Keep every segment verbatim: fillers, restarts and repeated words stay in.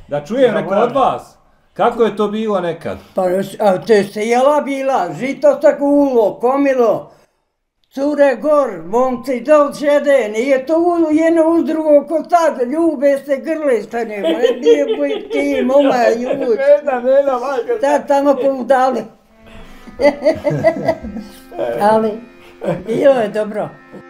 Da čujem neko od vas. Kako je to bilo nekad? Pa, a to je sela bila, žito se gulo, komilo. Cure gor, momci dol šede, nije to jedno uz drugo ko sad, ljube se, grle sa njima, ne bije buj ti, moma, ljubav. Nena, nena, majka. Sad tamo poudali. Ali, bilo je dobro.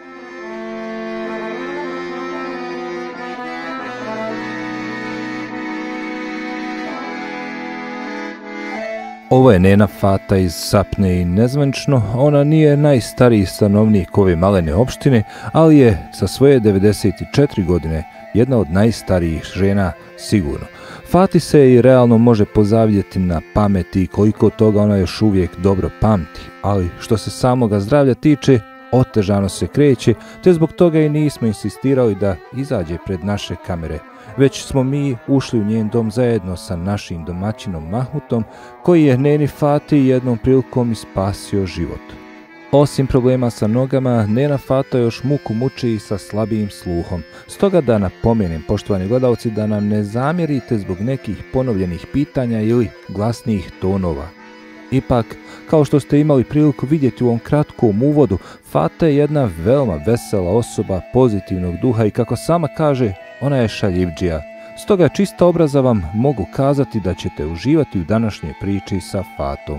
Ovo je Nena Fata iz Sapne i nezvanično, ona nije najstariji stanovnik ove malene opštine, ali je sa svoje devedeset četiri godine jedna od najstarijih žena sigurno. Fati se i realno može pozavljeti na pameti i koliko toga ona još uvijek dobro pamti, ali što se samoga zdravlja tiče, otežano se kreće, te zbog toga i nismo insistirali da izađe pred naše kamere. Već smo mi ušli u njen dom zajedno sa našim domaćinom Mahmutom, koji je Neni Fati jednom prilikom i spasio život. Osim problema sa nogama, Nena Fata još muku muči i sa slabijim sluhom. Stoga da napomenem, poštovani gledalci, da nam ne zamjerite zbog nekih ponovljenih pitanja ili glasnijih tonova. Ipak, kao što ste imali priliku vidjeti u ovom kratkom uvodu, Fata je jedna veoma vesela osoba, pozitivnog duha i kako sama kaže, ona je šaljivdžija. Stoga čista obraza vam mogu kazati da ćete uživati u današnjoj priči sa Fatom.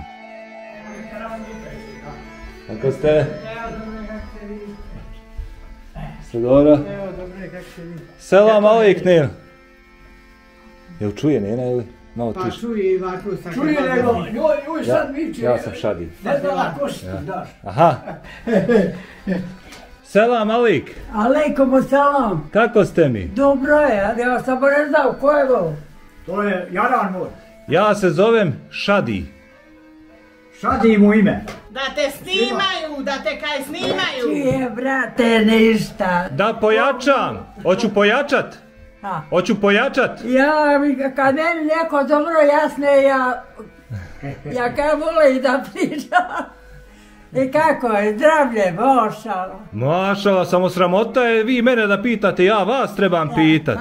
Kako ste? Ste dobro? Selam alik, Nena. Jel čuje Nena ili? Malo tiše. Pa čuje i ovako sam. Čuje nego, joj, joj, sad viče. Ja sam Šadi. Ne znala ko si ti daš. Aha. Selam alik. Alejkom salam. Kako ste mi? Dobro je, ali ja sam ne znao ko je ovo. To je Jaran moj. Ja se zovem Šadi. Šadi mu ime. Da te snimaju, da te kaj snimaju. Čije, brate, ništa. Da pojačam. Hoću pojačat. Ha. Hoću pojačat. Ja, kad meni neko dobro jasne, ja, ja kaj volim da pričam. I kako je, zdravlje, mašala. Mašala, samo sramota je vi mene da pitate, ja vas trebam pitat.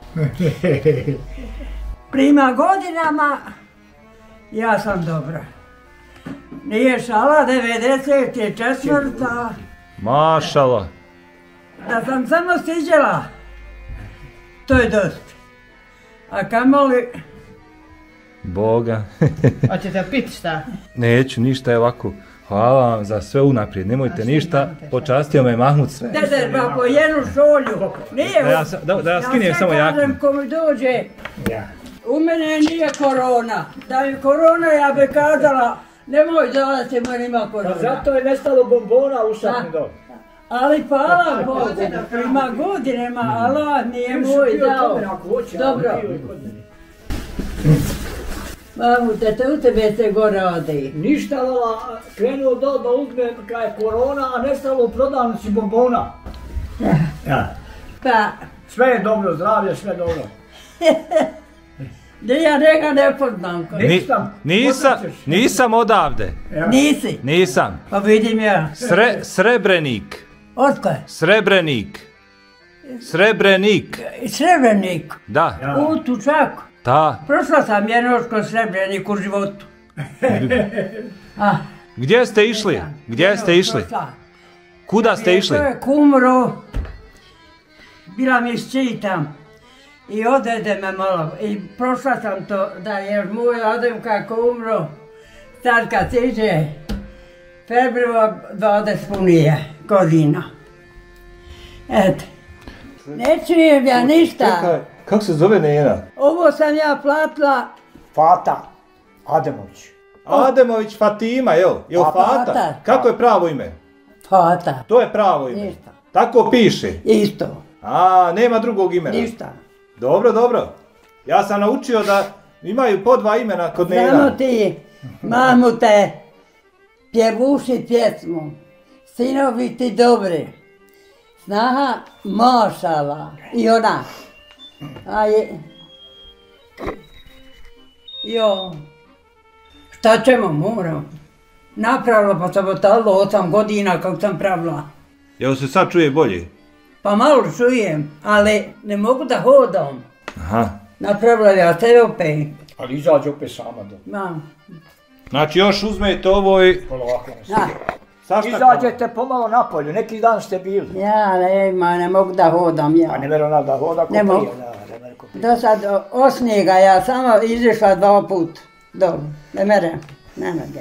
Prima godinama, ja sam dobra. Nije šala, devedeset četvrta. Mašala. Da sam samo stiđela, to je dosta. A kamoli... Boga. Hoćete piti šta? Neću, ništa je ovako. Hvala vam za sve unaprijed, nemojte ništa, počastio me Mahmut sve. Dede, pa po jednu šolju. Nije, Da ja, da, da ja skinem samo jaknu. Ja sve kažem ko mi dođe, u mene nije korona. Da je korona, ja bi kazala, nemoj dolaziti, moj ima korona. Zato je nestalo bombona u Sapni dom. Ali hvala Bogu, prima godinama, Allah mi je moj dao. Dobro. Mahmute, te u tebe se gore ode. Ništa, lala, krenuo do da uzme kada je korona, a nestalo u prodavnici bombona. Ja. Pa, Sve je dobro, zdravlje, sve dobro. da ja njega ne poznam. ko- Ni, nisam, nisam odavde. Nisi? Nisam. Pa vidim ja. Sre, Srebrenik. Otko je? Srebrenik. Srebrenik. Srebrenik. Da, U Tučaku. ta. Prošla sam jednog kroz Srebrenik u životu. A, Gdje ste išli? Gdje ste išli? prošla. Kuda ste išli? To je kumro. Bila mi ščitam. I odvede me malo. I prošla sam to da jer moj odem kako umro. Sad kad iđe februar dvadeset punije godina. Eto. Ne čujem ja ništa. Kako se zove Nena? Ovo sam ja platila. Fata Ademović. Ademović Fatima, jel? Jel A, Fata? Fata. Kako je pravo ime? Fata. To je pravo ime. Ništa. Tako piše. Isto. A, nema drugog imena. Ništa. Dobro, dobro. Ja sam naučio da imaju po dva imena kod Samo Nena. ti, mamute, pjevuši pjesmu. Sinovi ti dobri. Snaha mašala. I ona. A je... Jo. Šta ćemo, moram. Napravila pa sam otalo osam godina kako sam pravila. Jel se sad čuje bolje? Pa malo čujem, ali ne mogu da hodam. Aha. Napravila ja te opet. Ali izađe opet sama do. Mam. Znači još uzmete ovo i... Polako ne Ja, Saštakamo. Izađete pomalo napolju, neki dan ste bili. ja nema, ne mogu da hodam ja. A ne vero da hoda ko Ne mogu. prije, da, ne vero ko prije. Do sad od snijega ja samo izišla dva put. Dobro, ne merem, ne mogu.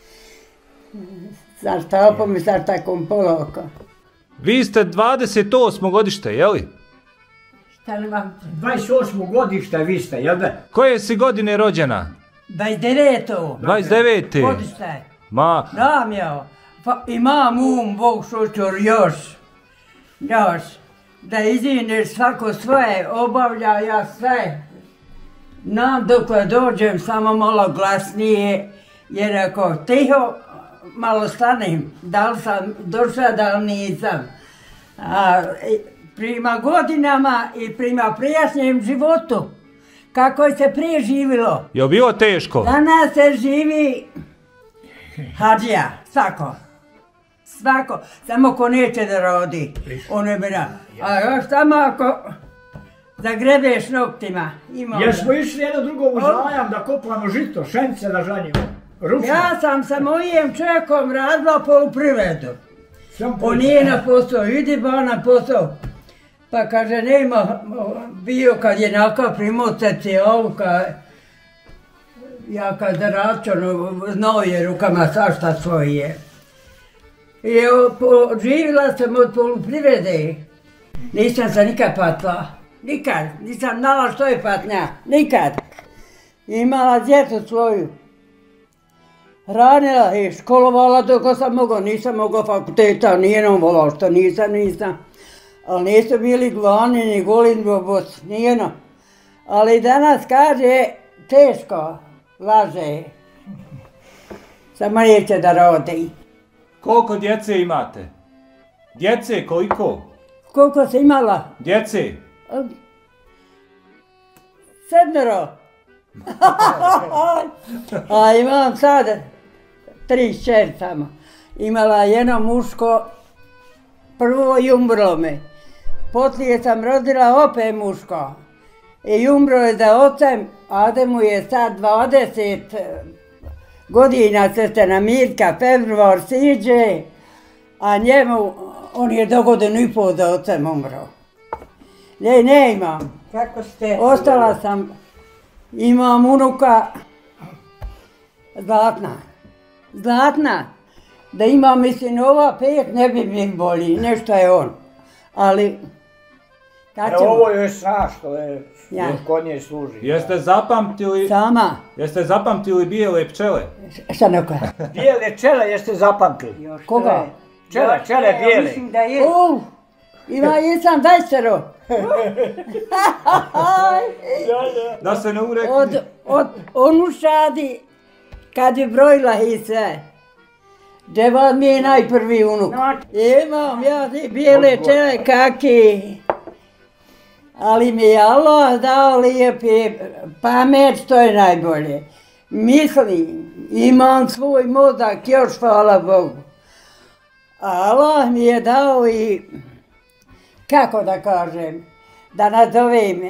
Sa štapom i sa takom polako. Vi ste dvadeset osmo godište, jeli? Šta li vam? dvadeset osmo godište vi ste, jel da? Koje si godine rođena? dvadeset deveto dvadeset devete. godište. Ma, Znam ja, pa imam um, Bog šućur, još, još, da izineš svako svoje, obavlja ja sve. Nam dok dođem samo malo glasnije, jer ako tiho malo stanem, da li sam došla, da li nisam. A, prima godinama i prima prijašnjem životu, kako je se prije živilo. je bilo teško? Danas se živi hađija, svako. Svako, samo ko neće da rodi. Ono je mira. A još samo ako zagrebeš noktima. Ima Jesmo išli jedno drugo u zajam da kopamo žito, šence da žanjimo. Ručno. Ja sam sa mojim čovjekom radila poljoprivredu. Sam On nije na posao, idi ba na posao. Pa kaže, nema, bio kad je naka primocec je ovka, ja kad račun, znao je rukama svašta svoje. I živjela sam od poljoprivrede. Nisam se nikad patla, nikad, nisam znala što je patnja, nikad. Imala djecu svoju. Hranila i školovala dok sam mogla, nisam mogla fakulteta, nijednom volao što nisam, nisam. Ali nisu bili glavni ni goli ni bos, nijedno. Ali danas kaže, teško, laže. Samo neće da rodi. Koliko djece imate? Djece, koliko? Koliko si imala? Djece? Sedmero. A imam sad tri šćer samo. Imala jedno muško, prvo i umrlo me. Poslije sam rodila opet muško. I umro je za ocem, Ade mu je sad dvadeset godina, sestena Mirka, februar siđe, a njemu, on je do godinu i pol za ocem umro. Ne, ne imam. Kako ste? Ostala sam, imam unuka, Zlatna. Zlatna. Da imam i sinova pet, ne bi mi boli, nešto je on. Ali, kad E, ćemo? ovo je sna što je, Ja. kod nje služi. Jeste zapamtili, Sama. jeste zapamtili bijele pčele? Šta neko? Bijele čele jeste zapamtili. Koga? Čele, čele bijele. Mislim da je. U, ima jesam dajstero. Da se ne urekni. Od, od onu šadi, kad je brojila i sve. Djevad mi je najprvi unuk. Imam ja te bijele čele kaki. Ali mi je Allah dao lijepi pamet, to je najbolje. Mislim, imam svoj mozak, još hvala Bogu. Allah mi je dao i, kako da kažem, da nazove me.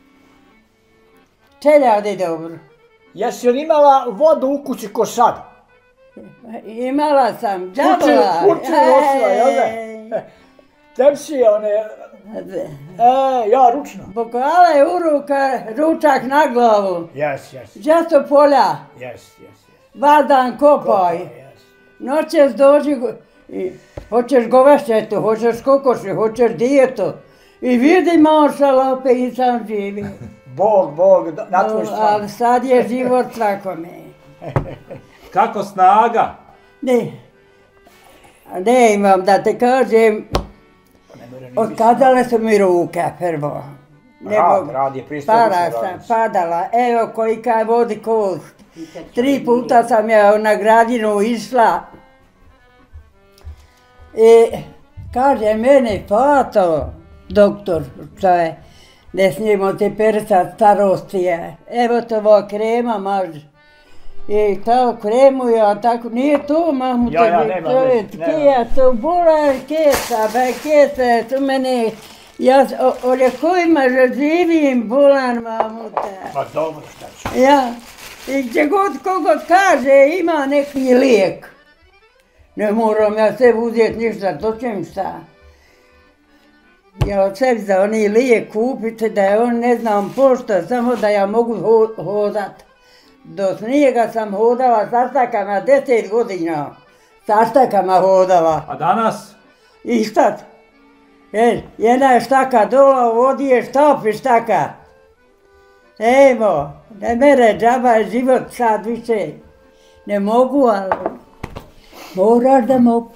Čeljadi dobro. Jesi li imala vodu u kući ko sad? Imala sam Kući, džabola. kući nosila, jel da? Tepsije one, e, ja ručno. Bokale u ruka, ručak na glavu. Jes, jes, Džasto polja, jes, jes. vadan kopaj. Jes. Noćas dođi, go- i hoćeš govešćetu, hoćeš kokoši, hoćeš dijetu. I vidi mašala, opet i sam živi. Bog, Bog, da- na tvoj stvar. Ali sad je život svakome. Kako snaga? Ne, ne imam da te kažem, otkazale su mi ruke prvo. Ne Rad, mogu. rad je prije svega Para su sam, radnici. padala, evo kolika je vodi kost. Tri puta sam ja na gradinu išla. I kaže mene, Fato, doktor, što je, ne smijemo ti persat, starosti je. Evo to ova krema maži. I ta kremu ja tako, nije to mamu, Ja, ja, nema veze, nema. kija, to bula kesa, ba kesa, tu mene Ja o, o ljekovima že živim, bolan mamuta. Ma dobro, šta će? Ja, i gdje god kogod kaže ima neki lijek. Ne moram ja sebi uzeti ništa, to ćem šta. Ja od sebi za oni lijek kupiti da je on ne znam pošto, samo da ja mogu ho hodat. Do snijega sam hodala sa štakama deset godina. Sa štakama hodala. A danas? Istat. E, jedna je štaka dola, ovdje je štap i štaka. Ejmo, ne mere džaba život sad više. Ne mogu, ali moraš da mogu.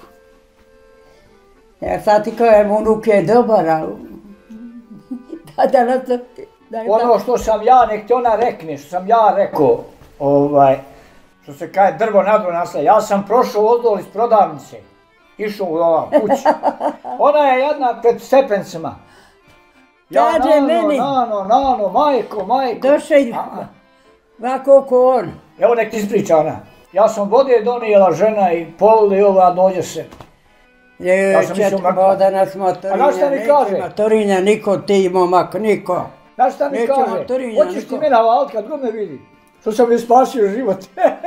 Ja sad ti kojem unuk je dobar, ali da danas to... Ono što sam ja, nek ti ona rekne, što sam ja rekao, ovaj, što se kaže drvo nadro nasle, ja sam prošao ozdol iz prodavnice, išao u ova kuća. Ona je jedna pred stepencima. Ja Kaže nano, meni. nano, nano, majko, majko. Došao i ovako ko on. Evo nek ti ispriča ona. Ja sam vode donijela žena i polili ova dođe se. Ja sam mislio mrtva. Danas motorinja, neće motorinja, niko ti momak, niko. Znaš šta mi kaže? Hoćeš ti mene valiti kad god me vidi? Što sam mi spasio život.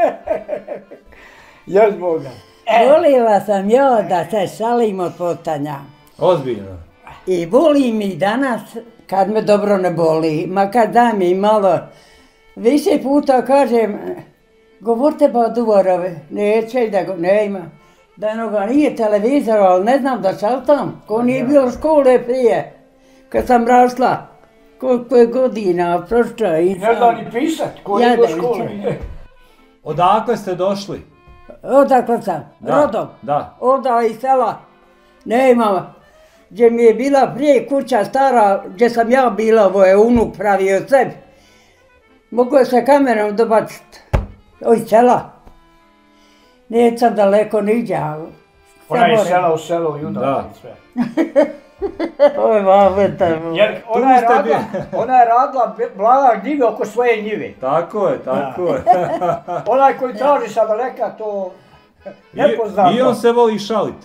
Jes Boga. Volila sam ja da se šalim od potanja. Ozbiljno. I boli mi danas kad me dobro ne boli, ma kad da mi malo. Više puta kažem, govorite ba duvarove, neće da go, ne ima. Da noga nije televizor, ali ne znam da šaltam, ko nije bilo škole prije, kad sam rasla. Koliko je godina prošla i sam... Ne zna ni pisat, ko je do škole. Odakle ste došli? Odakle sam? Rodom. Da. Oda iz sela. Ne imam. Gdje mi je bila prije kuća stara, gdje sam ja bila, ovo je unuk pravio sebi. Mogu je se kamerom dobaciti. Iz sela. Nisam daleko niđe, ali... Ona je iz sela u selo i udala i sve. Oj, mameta. Jer ona je radila, ona je radila blaga gljive oko svoje njive. Tako je, tako je. Onaj koji traži sa daleka to nepoznato. I on se voli šaliti.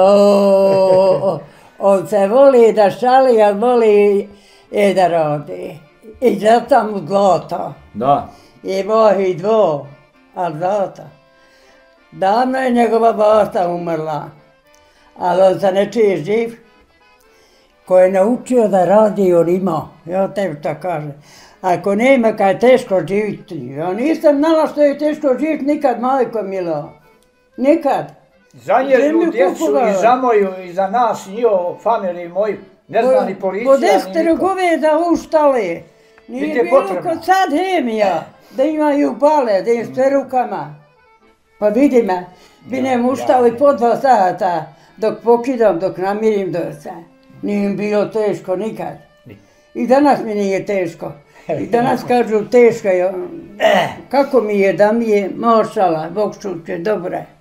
On se voli da šali, ali voli i da rodi. I zato mu zlato. Da. I moji dvo, ali zlato. Davno je njegova basta umrla, ali on se ne čije živ. Ko je naučio da radi, on ima, ja tebi to kažem. Ako nema, kad je teško živjeti, ja nisam znala što je teško živjeti nikad, majko milo. Nikad. Za njeznu djecu i za moju, i za nas, njio, familiju moju, ne zna ni policija, ni niko. Po deset goveda uštali. Nije bilo kod sad hemija, da imaju bale, da im sve rukama. Pa vidi me, bi ne uštali po dva sata, dok pokidam, dok namirim dosta. Nije im bilo teško nikad. I danas mi nije teško. I danas kažu teško je. Kako mi je da mi je, mašala, Bog šuće, dobro je.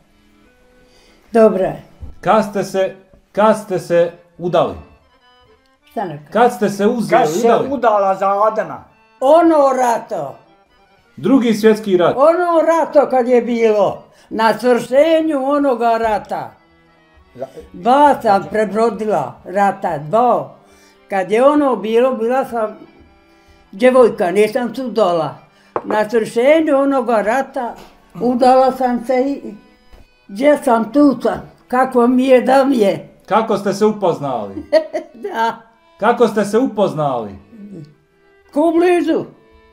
Dobro je. Kad ste se, kad ste se udali? Šta neka? Kad ste se uzeli, udali? Kad se udala za Adana? Ono rato. Drugi svjetski rat? Ono rato kad je bilo. Na svršenju onoga rata. Dva sam prebrodila rata, dva. Kad je ono bilo, bila sam djevojka, nisam se udala. Na svršenju onoga rata udala sam se i gdje sam tu sam, kako mi je da mi je. Kako ste se upoznali? Da. Kako ste se upoznali? Ko blizu.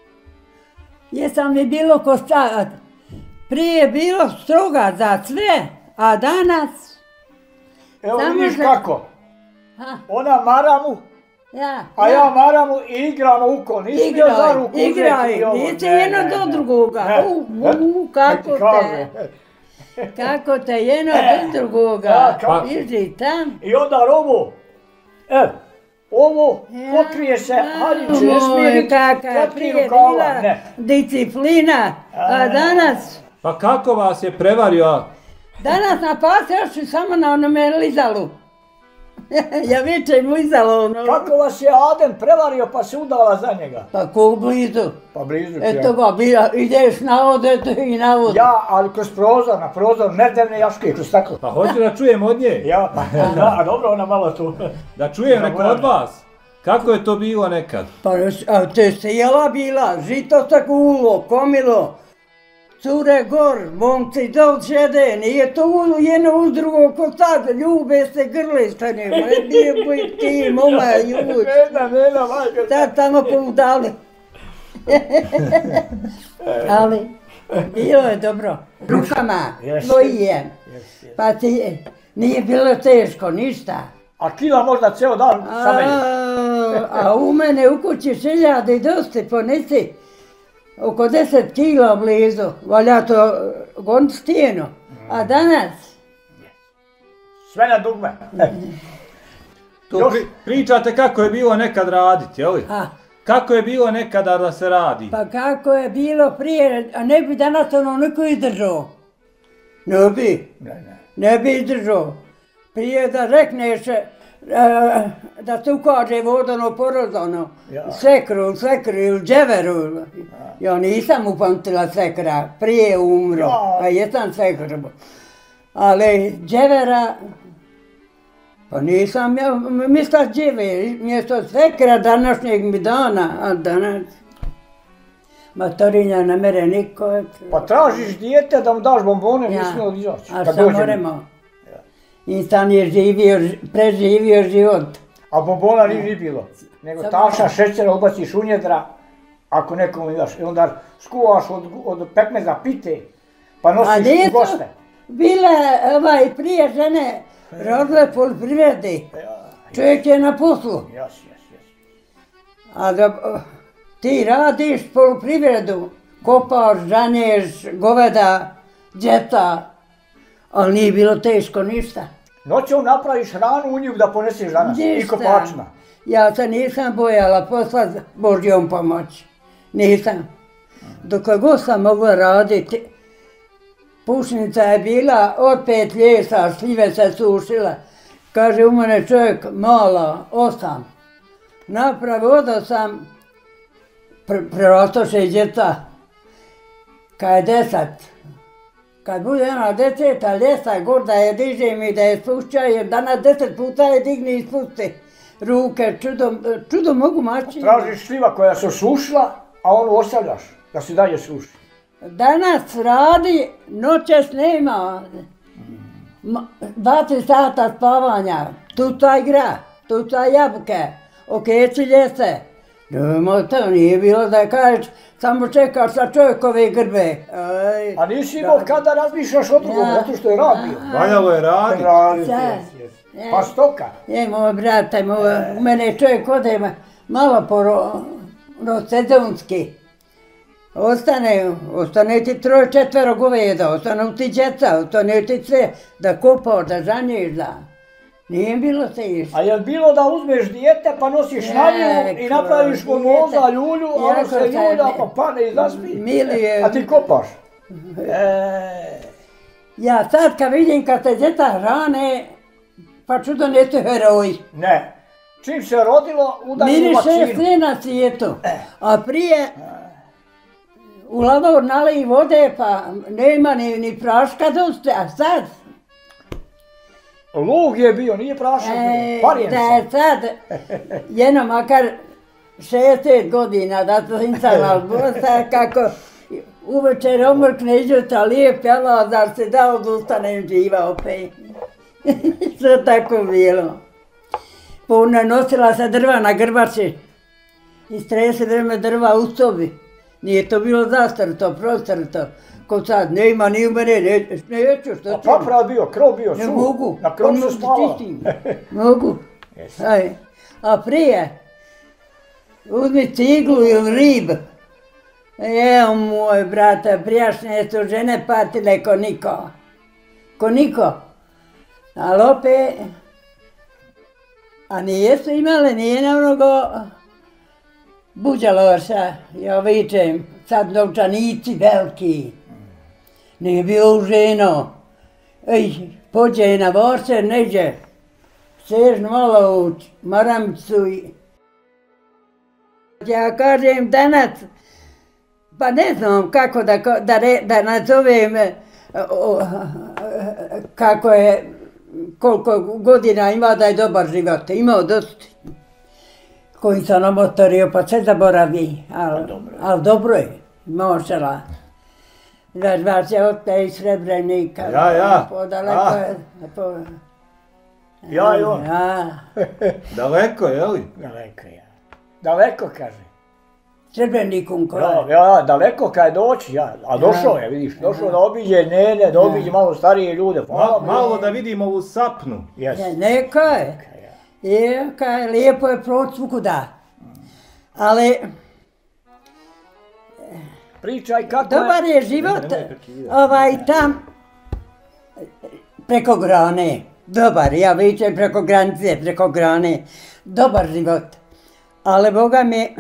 Jesam mi bilo ko stavati. Prije je bilo stroga za sve, a danas... Evo vidiš kako. Ona maramu, a ja maramu i igramo uko. Nisi mi za ruku uzeti. Igraj, nisi jedno do drugoga. Kako te. Kako te jedno do drugoga. Iži tam. I onda ovo. Evo. Ovo pokrije se, Haljiće, ne smije biti četiri rukava. Disciplina, a danas... Pa kako vas je prevario? Danas na pas još i samo na onome lizalu. Ja vičem lizalo ono. Kako vas je Adem prevario pa se udala za njega? Pa ko blizu. Pa blizu. Eto ga, ideš na ovdje i na vodu. Ja, ali kroz prozor, na prozor, merdevne jaške, kroz staklo. Pa hoću da čujem od nje. Ja, pa, a dobro, ona malo tu. Da čujem neko od vas. Kako je to bilo nekad? Pa a to je sela bila, žito se kulo, komilo. Cure gor, momci dol šede, nije to jedno uz drugo ko sad, ljube se, grle šta nema, nije koji ti, moma, ljubav. Nena, nena, majka. Sad tamo poludali. Ali, bilo je dobro. Rukama, tvojije. Pa ti, nije bilo teško, ništa. A kila možda ceo dan sa meni. A u mene u kući šiljade i dosta ponesi. Oko deset kila blizu, valja to gon stijeno. A danas? Sve na dugme. Tu pričate kako je bilo nekad raditi, jel? Kako je bilo nekada da se radi? Pa kako je bilo prije, a ne bi danas ono niko izdržao. Ne bi. Ne bi izdržao. Prije da rekneš da se ukaže vodano porozano, sekru, sekru ili dževeru. Ja nisam upamtila sekra, prije umro, a jesam sekru. Ali dževera, pa nisam ja, mislila džever, mjesto sekra današnjeg mi dana, a danas matorinja ne mere niko. Pa tražiš dijete da mu daš bombone, nisi smjela izaći. A šta moramo? Insan je živio, preživio život. A bombona nije bilo, nego taša šećera odbaciš u njedra, ako nekom idaš, i onda skuvaš od pekmeza pite, pa nosiš u goste. Bile ovaj, prije žene rodile poljoprivrede, čovjek je na poslu. A da ti radiš poljoprivredu, kopaš, žanješ, goveda, djeta, ali nije bilo teško ništa. Noćom napraviš hranu u nju da poneseš danas i kopačima. Ja se nisam bojala posla Božjom pomoći. Nisam. Dok god sam mogla raditi, pušnica je bila od pet ljesa, šljive se sušila. Kaže u mene čovjek, mala, osam. Napravio od osam, prerostoše djeca. Kad je deset. Kad bude ona deseta ljesa, god da je dižem i da je spušćaju, danas deset puta je digni i spusti ruke, čudo mogu maći. Tražiš šljiva koja se sušila, a onu ostavljaš, da se dalje suši. Danas radi, noćas nema. Dvacet sata spavanja, tuta igra, tuta jabuke, okeci ljese. Nemo to nije bilo da kažeš, samo čekaš sa čovjekove grbe. A nisi imao kada razmišljaš o drugom, zato što je rad bio. Valjalo je raditi. Pa stoka. Je, moj brate, u mene čovjek ode malo po sezonski. Ostane, ostane ti troje četvero goveda, ostane ti djeca, ostane ti sve, da kopaš, da žanješ, da. Nije bilo teško. A je bilo da uzmeš dijete pa nosiš na nju i napraviš mu moza, ljulju, a ono se ljulja pa pane i zaspi, a ti kopaš. Ja sad kad vidim kad se djeta hrane, pa čudo niste heroj. Ne. Čim se rodilo, udari u vakcinu. Miriše sve na svijetu. A prije u lavor naliji vode pa nema ni praška dosta, a sad lug je bio, nije prašak bio, parijem se. Da je sad, jedno makar šezdeset godina, da to sam albosa, kako uvečer omrkne iđuta lijep, jela, da se da odustanem živa opet. Što tako bilo. Puno nosila se drva na grbači i strese vreme drva u sobi. Nije to bilo zastrto, prostrto. Ko sad, nema ni u mene, neću, što ću. A paprad bio, krov bio, su. Ne mogu. Na krov se spavala. Mogu. A prije, uzmi ciglu ili rib. Evo moj brate, prijašnje su žene patile ko niko. Ko niko. Ali opet, a nijesu imale, nije na mnogo buđaloša, ja vičem, sad novčanici veliki. Nije bio ženo. Ej, pođe na vorce, neđe. Seš malo u maramicu i... Ja kažem danas, pa ne znam kako da, da, da nazovem kako je, koliko godina ima da je dobar život. Imao dosta. koji sam omotorio, pa se zaboravi, ali al dobro je, možela. Znaš, se od te iz Srebrenika. Ja, ja. Podaleko je. Po... Ja i on. Ja. Daleko, je li? Daleko ja. Daleko, kaže. Srebrenikom koja. Ja, ja, daleko kad je doći, ja. A došao je, vidiš, došao da obiđe nene, da obiđe malo starije ljude. Ma, malo da vidimo ovu sapnu. Yes. Neka je. Je, kaj, lijepo je proći svukuda. Ali... Pričaj kako dobar je život, ovaj tam, preko grane, dobar, ja vičem preko granice, preko grane, dobar život. Ali Boga mi,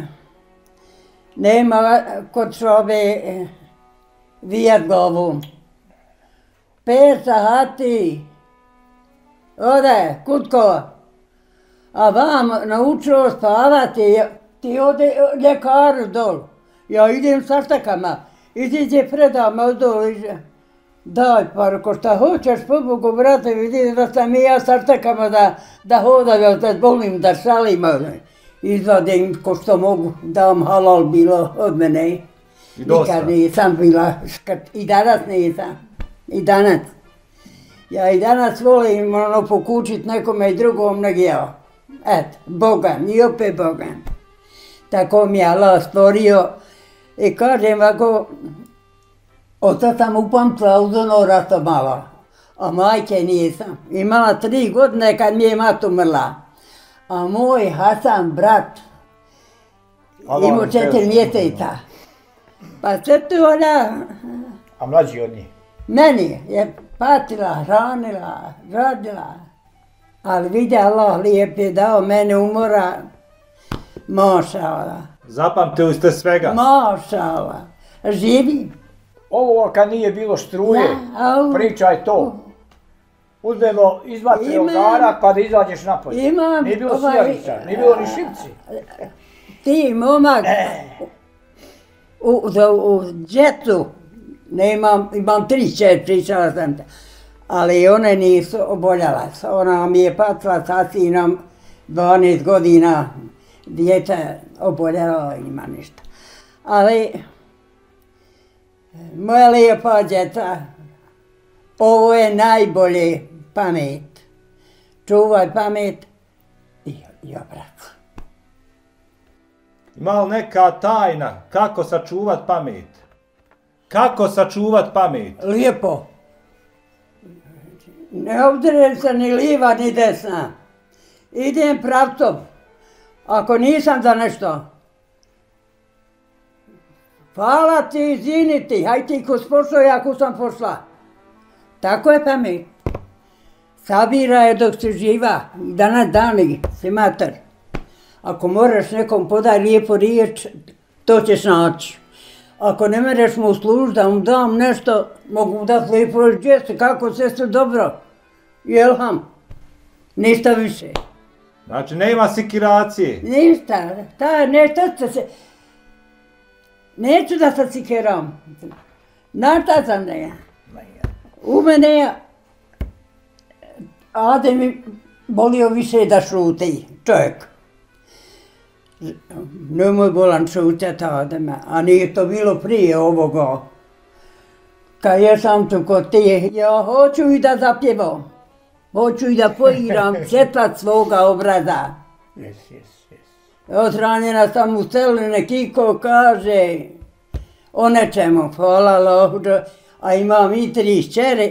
nema kod šove vijat glavu. Pet sahati, ode, kutko, a vam naučio spavati, ti ode ljekaru dol. Ja idem sa štakama, iziđe predam ozdol, daj par, ko šta hoćeš, pobogu, brate, vidi da sam i ja sa štakama da, da hodam, da bolim, da šalim, izvadim ko što mogu, da vam halal bilo od mene. I dosta. Nikad nisam bila, i danas nisam, i danas. Ja i danas volim ono pokučit nekome i drugom nego ja. Eto, Bogan, i opet Bogan. Tako mi je Allah stvorio. I kažem ovako, oto sam upamtila uz ono rato malo, a majke nisam. Imala tri godine kad mi je mat umrla. A moj Hasan, brat, imao četiri mjeseca. Pa sve tu ona... A mlađi od njih? Meni je patila, hranila, radila. Ali vidi Allah lijep je dao mene umora. Mašala. Zapamtili ste svega? Mašala. Živi. Ovo kad nije bilo struje, pričaj to. Uzmemo iz vatre ogarak pa da izađeš napolje. Imam... Nije bilo sijalica, nije bilo ni šipci. Ti, momak, u džetu, imam tri čet, pričala sam te, ali one nisu oboljala. Ona mi je patila sa sinom dvanaest godina, djece oboljela, ima ništa. Ali, moja lijepa djeca, ovo je najbolje pamet. Čuvaj pamet i obrat. Ima li neka tajna kako sačuvat pamet? Kako sačuvat pamet? Lijepo. Ne obdirem se ni liva ni desna. Idem pravcom. Ako nisam za nešto. Hvala ti, izvini ti, haj ti ko spošao, ja ko sam pošla. Tako je pamet. Sabira je dok si živa, danas dani si mater. Ako moraš nekom podaj lijepo riječ, to ćeš naći. Ako ne mereš mu uslužiti da mu dam nešto, mogu dati lijepo riječ, gdje si, kako se sve dobro. Jelham, ništa više. Znači nema sikiracije? Ništa, ta nešto se... Neću da se sikiram. Znaš šta sam da ja? U mene je... Ade mi bolio više da šuti, čovjek. Nemoj bolan šutjeti Adema, a nije to bilo prije ovoga. Kad ja sam tu kod ti, ja hoću i da zapjevam. Hoću i da poigram svjetlat svoga obraza. Jes, jes, jes. Odranjena sam u selu, neki ko kaže o nečemu, hvala Allahu, a imam i tri šćere.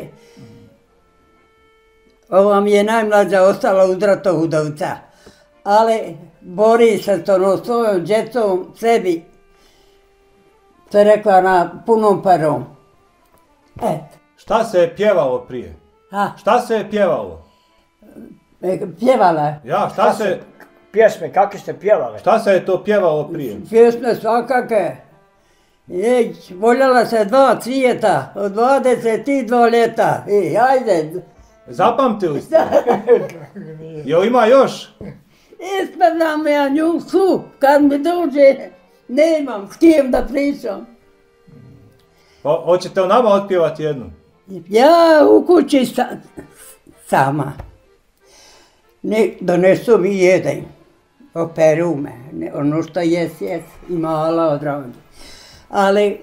Ova mi je najmlađa ostala uz Ratohudovca, ali bori se to no svojom djecom, sebi, to je rekla na punom parom. Eto. Šta se je pjevalo prije? Ha? Šta se je pjevalo? Pjevala. Ja, šta se... Pjesme, kakve ste pjevale? Šta se je to pjevalo prije? Pjesme svakake. Jej, voljela se dva cvijeta, od dvadeset dva ljeta. I ajde. Zapamtili ste? Jel ima još? Ispravljam ja nju su, kad mi dođe, nemam s kim da pričam. Ho, hoćete o nama otpjevati jednu? Ja u kući sa, sama. Ne, donesu mi jedan. Operu me, ne, ono što jes, jes, i mala odradi. Ali,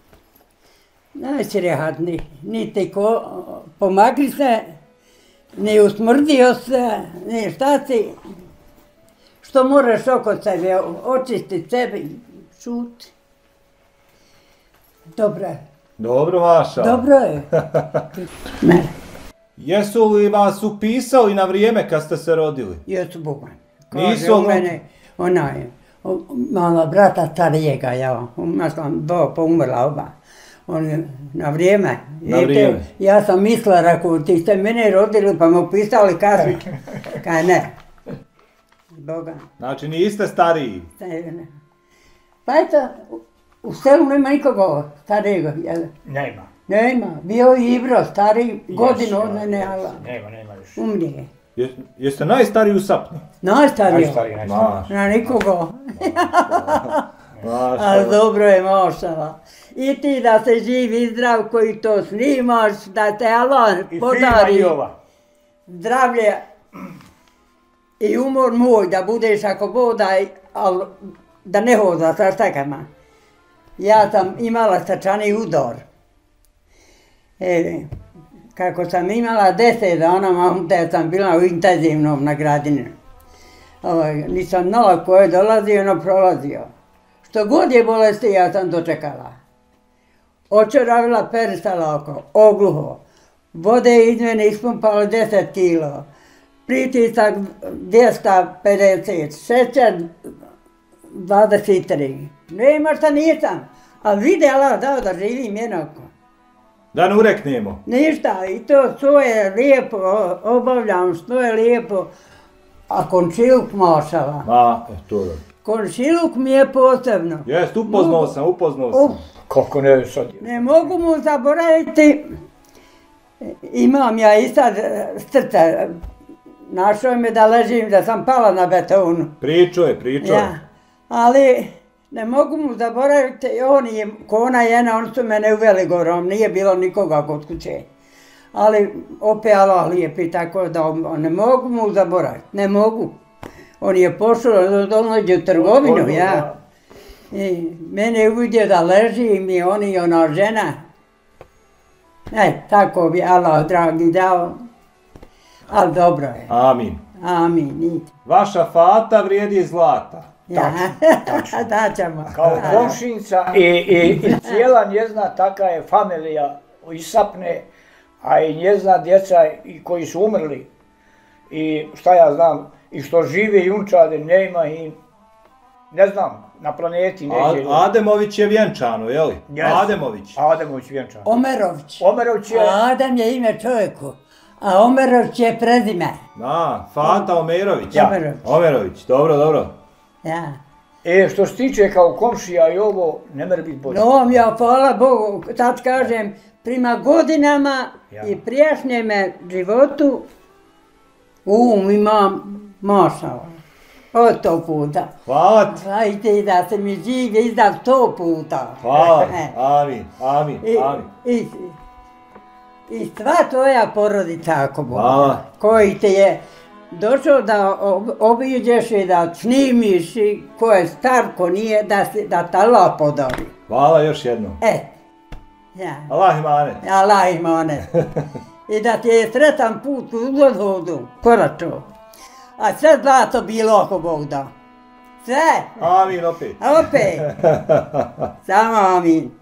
neće rehatni, niti ko, pomagli se, ni usmrdio se, ni šta si, što moraš oko sebe, očistiti sebe, šuti. Dobro je. Dobro, Maša. Dobro je. Ne. Jesu li vas upisali na vrijeme kad ste se rodili? Jesu Bogan. Nisu u mene, ona je, mala brata starijega, ja, ja sam dva pomrla oba. On je na vrijeme. Na vrijeme. Ja sam mislila, rekao, ti ste mene rodili pa me upisali kasnije. Kaj ne. Bogan. Znači niste stariji? Ne. Pa eto, u selu nema nikoga starijega. Nema. Nema. Bio je Ibro, stariji godinu od mene, ali Nema, nema više. umrije. Je, jeste najstariji u Sapni? Najstariji. Najstariji, najstariji. Na nikoga. Maša. Ali dobro je, mašala. I ti da se živi zdrav koji to snimaš, da te Allah I podari fina i ova. zdravlje i umor moj, da budeš ako bodaj, ali da ne hoda sa štekama. Ja sam imala srčani udar. E, kako sam imala deset dana, da sam bila u intenzivnom na Gradini. Ovaj, nisam znala ko je dolazio, no prolazio. Što god je bolesti, ja sam dočekala. Očeravila, peristala oko, ogluho. Vode iz mene ispumpalo deset kilo. Pritisak dvjesto pedeset, šećer dvadeset tri. Nema šta nisam, a vidjela dao da živim jednako. Da ne ureknemo. Ništa, i to svoje lijepo obavljam, što je lijepo. A končiluk mašala. Ma, e, to je. Končiluk mi je posebno. Jest, upoznao sam, upoznao sam. Uf, Kako ne sad. ne mogu mu zaboraviti. Imam ja i sad srce. Našao me da ležim, da sam pala na betonu. Pričao je, pričao je. Ja, ali ne mogu mu zaboraviti, on je, ko ona jena, on su mene uveli gorom, nije bilo nikoga kod kuće. Ali opet Allah lijepi, tako da on, ne mogu mu zaboraviti, ne mogu. On je pošao da dođe u trgovinu, ja. I mene je uvidio da ležim i on i ona žena. E, tako bi Allah dragi dao. Ali dobro je. Amin. Amin. Niti. Vaša fata vrijedi zlata. Ja, da ćemo. Kao komšinica i, i, i cijela njezna taka je familija iz Sapne, a i njezna djeca i koji su umrli. I šta ja znam, i što žive i unčade, nema i ne znam, na planeti neće. A, Ademović je vjenčano, jeli? Yes. Ademović. Ademović vjenčan. Omerović. Omerović je... Adem je ime čovjeku, a Omerović je prezime. Da, Fata Omerović. Ja. Omerović. Omerović, dobro, dobro. Ja. E, što se tiče kao komšija i ovo, ne mora biti bolje. No, ja, hvala Bogu, tad kažem, prima godinama Ja. i prijašnjeme životu, um imam mašao. Od to puta. Hvala ti. Hajde da se mi živ izdav sto puta. Hvala. E. Amin, amin, I, amin. i, I sva tvoja porodica, ako Bog, Hvala. koji te je došao da ob- obiđeš i da snimiš i ko je star, ko nije, da, se, da te Allah podari. Hvala još jednom. E, ja, Allah imanet. Allah ima one. I da ti je sretan put u odhodu, koračo. A sve zlato bilo, ako Bog da. Sve. Amin opet. A opet. Samo amin.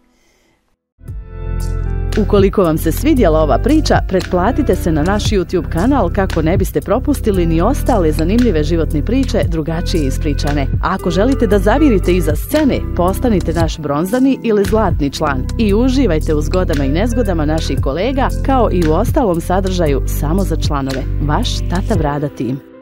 Ukoliko vam se svidjela ova priča, pretplatite se na naš YouTube kanal kako ne biste propustili ni ostale zanimljive životne priče drugačije ispričane. A ako želite da zavirite iza scene, postanite naš bronzani ili zlatni član i uživajte u zgodama i nezgodama naših kolega kao i u ostalom sadržaju samo za članove. Vaš Tata Brada tim.